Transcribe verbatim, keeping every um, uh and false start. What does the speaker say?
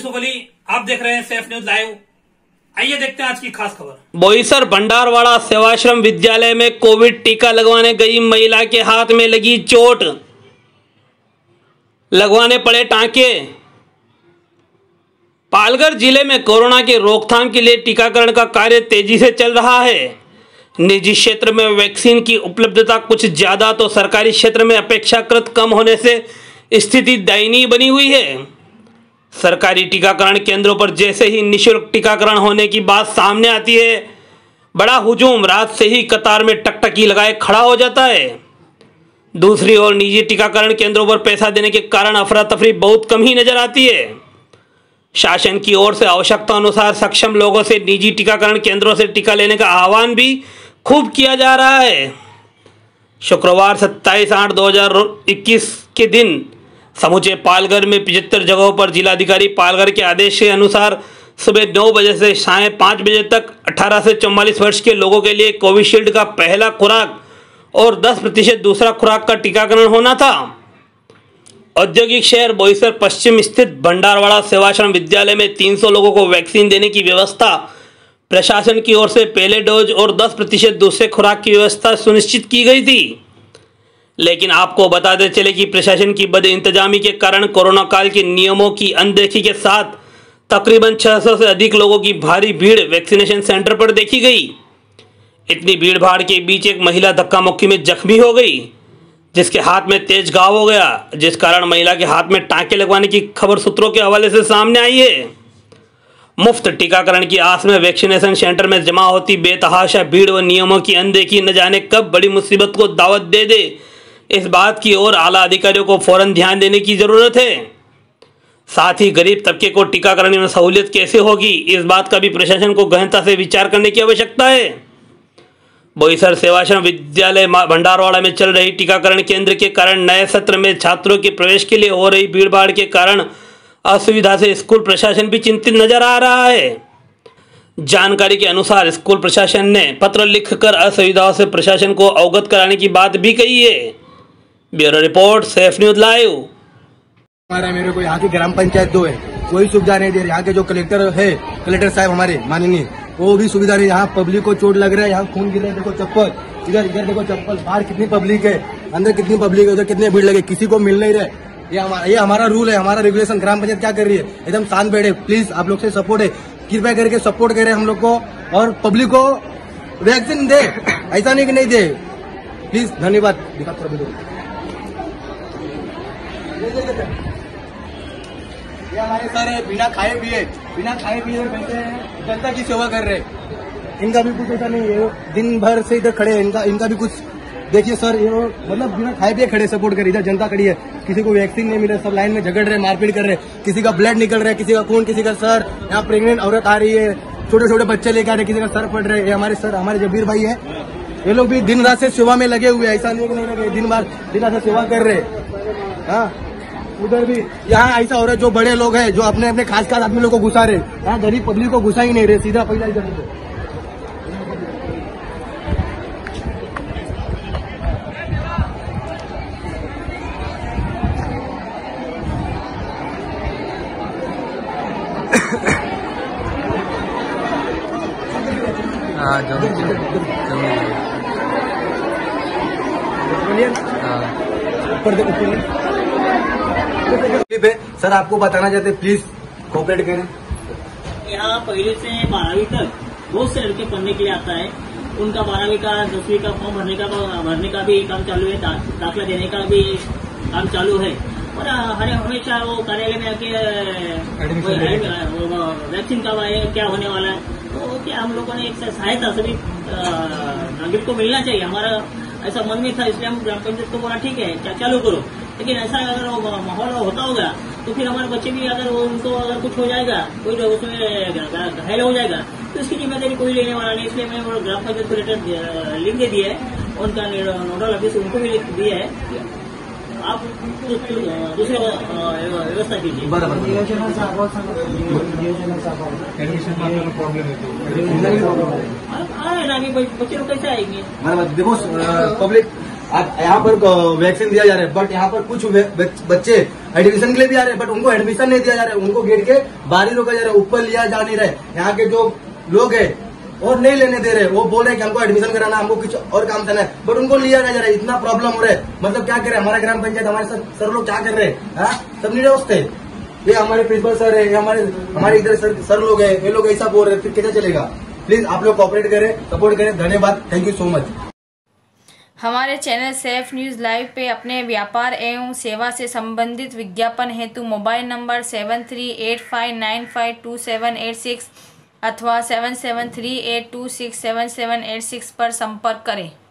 यूसुफ अली, आप देख रहे हैं सेफ न्यूज लाइव। आइए देखते हैं आज की खास खबर। बोईसर भंडारवाड़ा सेवाश्रम विद्यालय में कोविड टीका लगवाने गई महिला के हाथ में लगी चोट, लगवाने पड़े टांके। पालघर जिले में कोरोना की रोकथाम के लिए टीकाकरण का कार्य तेजी से चल रहा है। निजी क्षेत्र में वैक्सीन की उपलब्धता कुछ ज्यादा तो सरकारी क्षेत्र में अपेक्षाकृत कम होने से स्थिति दयनीय बनी हुई है। सरकारी टीकाकरण केंद्रों पर जैसे ही निःशुल्क टीकाकरण होने की बात सामने आती है, बड़ा हुजूम रात से ही कतार में टकटकी लगाए खड़ा हो जाता है। दूसरी ओर निजी टीकाकरण केंद्रों पर पैसा देने के कारण अफरा तफरी बहुत कम ही नजर आती है। शासन की ओर से आवश्यकता अनुसार सक्षम लोगों से निजी टीकाकरण केंद्रों से टीका लेने का आह्वान भी खूब किया जा रहा है। शुक्रवार सत्ताईस आठ दो हजार इक्कीस के दिन समूचे पालघर में पिछहत्तर जगहों पर जिलाधिकारी पालघर के आदेश के अनुसार सुबह नौ बजे से साय पाँच बजे तक अठारह से चौवालीस वर्ष के लोगों के लिए कोविशील्ड का पहला खुराक और दस प्रतिशत दूसरा खुराक का टीकाकरण होना था। औद्योगिक शहर बोईसर पश्चिम स्थित भंडारवाड़ा सेवाश्रम विद्यालय में तीन सौ लोगों को वैक्सीन देने की व्यवस्था प्रशासन की ओर से पहले डोज और दस प्रतिशत दूसरे खुराक की व्यवस्था सुनिश्चित की गई थी। लेकिन आपको बताते चले कि प्रशासन की बद इंतजामी के कारण कोरोना काल के नियमों की अनदेखी के साथ तकरीबन छह सौ से अधिक लोगों की भारी भीड़ वैक्सीनेशन सेंटर पर देखी गई। इतनी भीड़ भाड़ के बीच एक महिला धक्का मुक्की में जख्मी हो गई, जिसके हाथ में तेज घाव हो गया, जिस कारण महिला के हाथ में टांके लगवाने की खबर सूत्रों के हवाले से सामने आई है। मुफ्त टीकाकरण की आस में वैक्सीनेशन सेंटर में जमा होती बेतहाशा भीड़ व नियमों की अनदेखी न जाने कब बड़ी मुसीबत को दावत दे दे, इस बात की ओर आला अधिकारियों को फौरन ध्यान देने की जरूरत है। साथ ही गरीब तबके को टीकाकरण में सहूलियत कैसे होगी, इस बात का भी प्रशासन को गहनता से विचार करने की आवश्यकता है। बोईसर सेवाश्रम विद्यालय भंडारवाड़ा में चल रही टीकाकरण केंद्र के कारण नए सत्र में छात्रों के प्रवेश के लिए हो रही भीड़भाड़ के कारण असुविधा से स्कूल प्रशासन भी चिंतित नजर आ रहा है। जानकारी के अनुसार स्कूल प्रशासन ने पत्र लिखकर असुविधाओं से प्रशासन को अवगत कराने की बात भी कही है। Bureau report, Safe News Live. हमारा मेरे को यहाँ की ग्राम पंचायत दो है, कोई सुविधा नहीं दे रही। यहाँ के जो कलेक्टर है, कलेक्टर साहब हमारे माननीय, वो भी सुविधा नहीं। यहाँ पब्लिक को चोट लग रहा है, यहाँ खून गिर रहा है, देखो चप्पल इधर, इधर देखो चप्पल, बाहर कितनी पब्लिक है, अंदर कितनी पब्लिक है, उधर कितनी भीड़ लगे, किसी को मिल नहीं रहे। ये हमारा ये हमारा रूल है, हमारा रेगुलेशन। ग्राम पंचायत क्या कर रही है, एकदम शांत बैठे। प्लीज आप लोग से सपोर्ट है, कृपया करके सपोर्ट करें हम लोग को और पब्लिक को वैक्सीन दे, ऐसा नहीं कि नहीं दे। प्लीज, धन्यवाद। ये हमारे सर है, बिना खाए पिए बिना खाए पिए बैठे हैं, जनता की सेवा कर रहे हैं। इनका भी कुछ ऐसा नहीं है, दिन भर से इधर खड़े हैं। इनका इनका भी कुछ देखिए सर, ये मतलब बिना खाए पिए खड़े सपोर्ट कर। इधर जनता खड़ी है, किसी को वैक्सीन नहीं मिले, सब लाइन में झगड़ रहे, मारपीट कर रहे, किसी का ब्लड निकल रहा है, किसी का खून, किसी का सर, यहाँ प्रेग्नेंट औरत आ रही है, छोटे छोटे बच्चे लेकर आ रहे, किसी का सर फट रहे। ये हमारे सर, हमारे जबीर भाई है, ये लोग भी दिन रात से सेवा में लगे हुए हैं। ऐसा नहीं नहीं लगे, दिन भर दिन रात से सेवा कर रहे। हाँ, उधर भी यहाँ ऐसा हो रहा है, जो बड़े लोग हैं जो अपने अपने खास खास आदमी लोग को घुसा रहे, यहाँ गरीब पब्लिक को घुसा ही नहीं रहे, सीधा पैसा इधर को। हाँ, जम ऊपर देखो, सर आपको बताना चाहते, प्लीज कोऑपरेट करें। यहाँ पहले से बारहवीं तक बहुत से लड़के पढ़ने के लिए आता है। उनका बारहवीं का दसवीं का फॉर्म भरने का भरने का भी काम चालू है, दाखिला देने का भी काम चालू है। और हर हमेशा वो कार्यालय में आके वैक्सीन का क्या होने वाला है, तो क्या हम लोगों ने एक सहायता सभी नागरिक को मिलना चाहिए। हमारा ऐसा मन में था, इसलिए हम ग्राम पंचायत को बोला ठीक है क्या चालू करो। लेकिन ऐसा अगर माहौल होता होगा तो फिर हमारे बच्चे भी अगर उनको अगर कुछ हो जाएगा, कोई उसमें घायल हो जाएगा, तो इसकी जिम्मेदारी कोई लेने वाला नहीं। इसलिए मैंने ग्राम पंचायत को लेटर लिख दे दिया है, उनका नोडल ऑफिस उनको भी लिख दिया है, आप दूसरे व्यवस्था कीजिए। हाँ, बच्चे लोग कैसे आएंगे? देखो पब्लिक आप यहाँ पर वैक्सीन दिया जा रहा है, बट यहाँ पर कुछ बच्चे एडमिशन के लिए भी आ रहे हैं, बट उनको एडमिशन नहीं दिया जा रहा है, उनको गेट के बाहर ही रोका जा रहा है, ऊपर लिया जा नहीं रहा है। यहाँ के जो लोग है और नहीं लेने दे रहे, वो बोल रहे हैं कि हमको एडमिशन कराना, हमको कुछ और काम करना है, बट उनको लिया नहीं जा रहा है। इतना प्रॉब्लम हो रहा है, मतलब क्या कर रहे हैं हमारा ग्राम पंचायत, हमारे सर, सर लोग क्या कर रहे हैं, सब निर्दोष थे। ये हमारे प्रिंसिपल सर है, ये हमारे हमारे इधर सर, सर लोग है, ये लोग ऐसा बोल रहे हैं, फिर कैसे चलेगा। प्लीज आप लोग कोऑपरेट करें, सपोर्ट करें। धन्यवाद, थैंक यू सो मच। हमारे चैनल सेफ न्यूज़ लाइव पे अपने व्यापार एवं सेवा से संबंधित विज्ञापन हेतु mobile number seven three eight five nine five two seven eight six अथवा seven seven three eight two six seven seven eight six पर संपर्क करें।